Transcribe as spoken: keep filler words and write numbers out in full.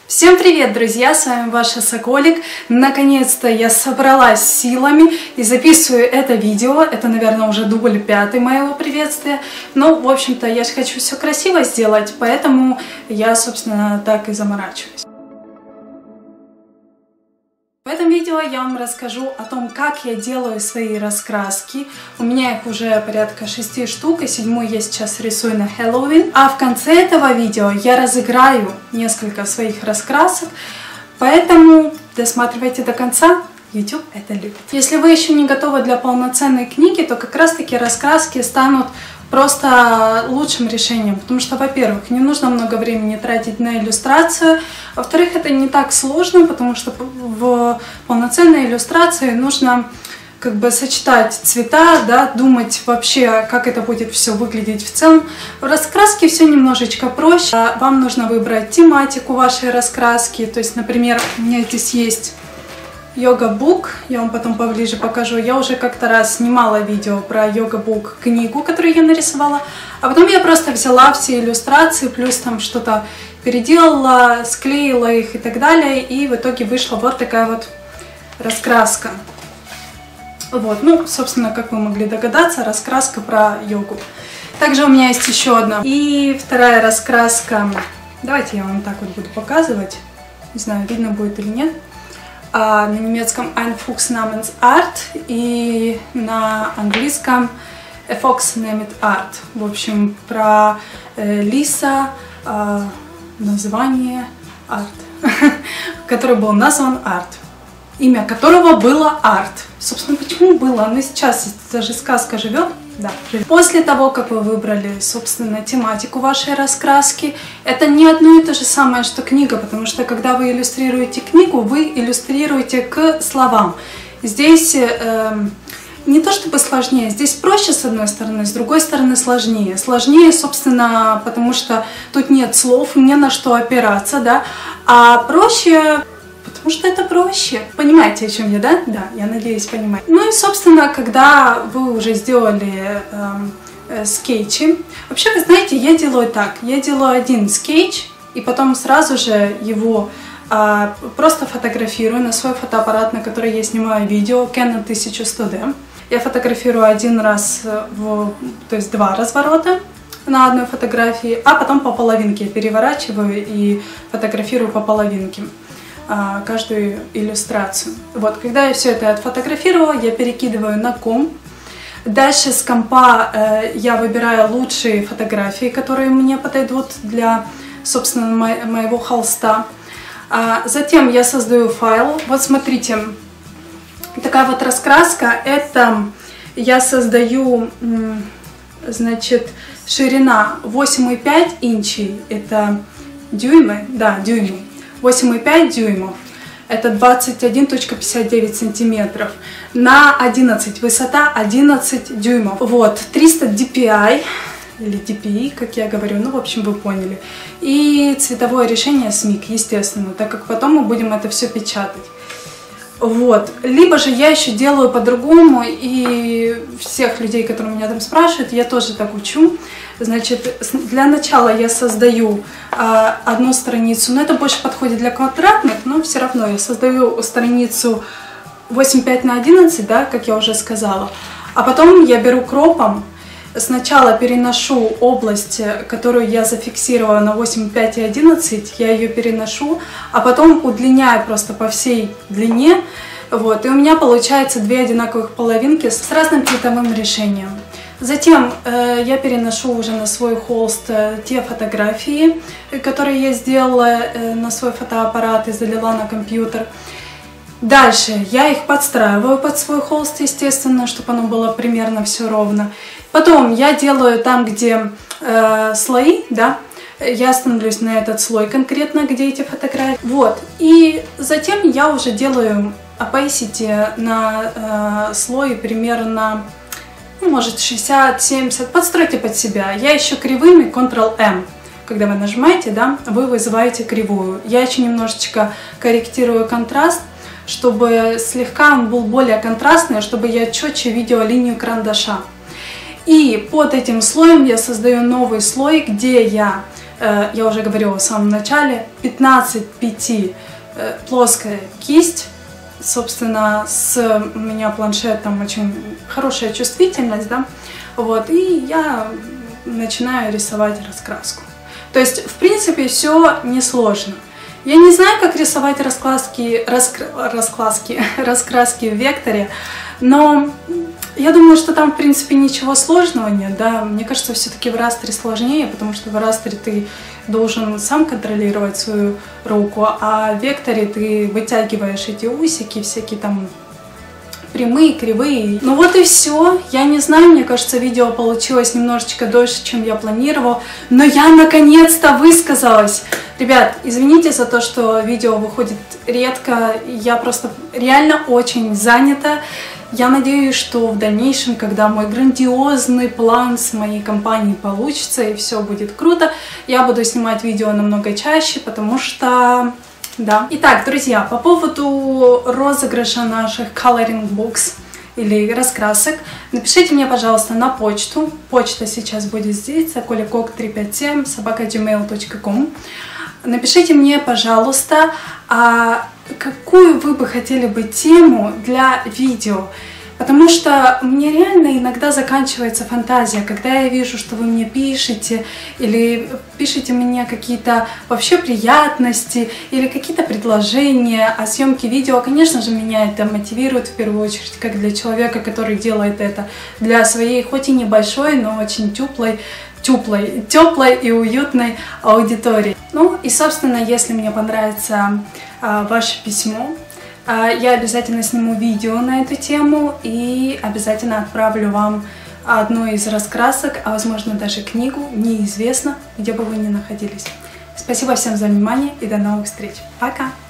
Всем привет, друзья! С вами ваша Соколик. Наконец-то я собралась с силами и записываю это видео. Это, наверное, уже дубль пятый моего приветствия. Но, в общем-то, я же хочу все красиво сделать, поэтому я, собственно, так и заморачиваюсь. В этом видео я вам расскажу о том, как я делаю свои раскраски. У меня их уже порядка шести штук, и седьмую я сейчас рисую на Хэллоуин. А в конце этого видео я разыграю несколько своих раскрасок, поэтому досматривайте до конца. YouTube это любит. Если вы еще не готовы для полноценной книги, то как раз таки раскраски станут просто лучшим решением, потому что, во-первых, не нужно много времени тратить на иллюстрацию, во-вторых, это не так сложно, потому что в полноценной иллюстрации нужно как бы сочетать цвета, да, думать вообще, как это будет все выглядеть в целом. В раскраске все немножечко проще. Вам нужно выбрать тематику вашей раскраски, то есть, например, у меня здесь есть йога-бук, я вам потом поближе покажу. Я уже как-то раз снимала видео про йога-бук книгу, которую я нарисовала, а потом я просто взяла все иллюстрации, плюс там что-то переделала, склеила их и так далее, и в итоге вышла вот такая вот раскраска. Вот, ну, собственно, как вы могли догадаться, раскраска про йогу. Также у меня есть еще одна. И вторая раскраска, давайте я вам так вот буду показывать, не знаю, видно будет или нет. На немецком Ein Fuchs namens Art и на английском A Fox named Art. В общем, про э, лиса, э, название Art, который был назван Art, имя которого было Art. Собственно, почему было? Оно сейчас, даже сказка живет. Да. После того, как вы выбрали, собственно, тематику вашей раскраски, это не одно и то же самое, что книга, потому что, когда вы иллюстрируете книгу, вы иллюстрируете к словам. Здесь э, не то чтобы сложнее, здесь проще с одной стороны, с другой стороны сложнее. Сложнее, собственно, потому что тут нет слов, не на что опираться, да, а проще... Потому что это проще. Понимаете, о чем я, да? Да, я надеюсь, понимаете. Ну и, собственно, когда вы уже сделали э, э, скетчи, вообще, вы знаете, я делаю так. Я делаю один скетч, и потом сразу же его э, просто фотографирую на свой фотоаппарат, на который я снимаю видео, Canon тысяча сто ди. Я фотографирую один раз, в, то есть два разворота на одной фотографии, а потом по половинке я переворачиваю и фотографирую по половинке каждую иллюстрацию. Вот, когда я все это отфотографировала, я перекидываю на комп. Дальше с компа э, я выбираю лучшие фотографии, которые мне подойдут для, собственно, мо моего холста. А затем я создаю файл. Вот смотрите, такая вот раскраска. Это я создаю, значит, ширина восемь и пять инчей. Это дюймы, да, дюймы. восемь и пять дюймов, это двадцать один целых пятьдесят девять сантиметров, на одиннадцать, высота одиннадцать дюймов. Вот, триста ди пи ай, или ди пи и, как я говорю, ну, в общем, вы поняли. И цветовое решение смик, естественно, так как потом мы будем это все печатать. Вот, либо же я еще делаю по-другому, и всех людей, которые меня там спрашивают, я тоже так учу. Значит, для начала я создаю э, одну страницу, но это больше подходит для квадратных, но все равно я создаю страницу восемь и пять на одиннадцать, да, как я уже сказала. А потом я беру кропом, сначала переношу область, которую я зафиксировала на восемь и пять и одиннадцать, я ее переношу, а потом удлиняю просто по всей длине. Вот, и у меня получается две одинаковых половинки с разным цветовым решением. Затем э, я переношу уже на свой холст э, те фотографии, которые я сделала э, на свой фотоаппарат и залила на компьютер. Дальше я их подстраиваю под свой холст, естественно, чтобы оно было примерно все ровно. Потом я делаю там, где э, слои, да, я становлюсь на этот слой конкретно, где эти фотографии. Вот, и затем я уже делаю opacity на э, слой примерно... Ну, может, шестьдесят-семьдесят, подстройте под себя. Я еще кривыми контрол эм. Когда вы нажимаете, да, вы вызываете кривую. Я еще немножечко корректирую контраст, чтобы слегка он был более контрастный, чтобы я четче видела линию карандаша. И под этим слоем я создаю новый слой, где я я уже говорила в самом начале, пятнадцать пяти плоская кисть. Собственно, с у меня планшетом очень хорошая чувствительность, да, вот, и я начинаю рисовать раскраску. То есть, в принципе, все несложно. Я не знаю, как рисовать раскраски, раскр... раскраски, раскраски в векторе, но я думаю, что там, в принципе, ничего сложного нет, да. Мне кажется, все-таки в растере сложнее, потому что в растере ты должен сам контролировать свою руку, а в векторе ты вытягиваешь эти усики, всякие там прямые, кривые. Ну вот и все. Я не знаю, мне кажется, видео получилось немножечко дольше, чем я планировала, но я наконец-то высказалась. Ребят, извините за то, что видео выходит редко, я просто реально очень занята. Я надеюсь, что в дальнейшем, когда мой грандиозный план с моей компанией получится и все будет круто, я буду снимать видео намного чаще, потому что... Да. Итак, друзья, по поводу розыгрыша наших coloring books или раскрасок, напишите мне, пожалуйста, на почту. Почта сейчас будет здесь, колякок триста пятьдесят семь собака джимейл точка ком. Напишите мне, пожалуйста, а какую вы бы хотели бы тему для видео. Потому что мне реально иногда заканчивается фантазия, когда я вижу, что вы мне пишете, или пишете мне какие-то вообще приятности, или какие-то предложения о съемке видео. Конечно же, меня это мотивирует в первую очередь, как для человека, который делает это для своей, хоть и небольшой, но очень теплой, теплой, теплой и уютной аудитории. Ну и, собственно, если мне понравится а, ваше письмо, я обязательно сниму видео на эту тему и обязательно отправлю вам одну из раскрасок, а возможно даже книгу, неизвестно, где бы вы ни находились. Спасибо всем за внимание и до новых встреч. Пока!